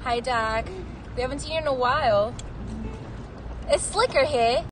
Hi, Doc. We haven't seen you in a while. It's slicker here.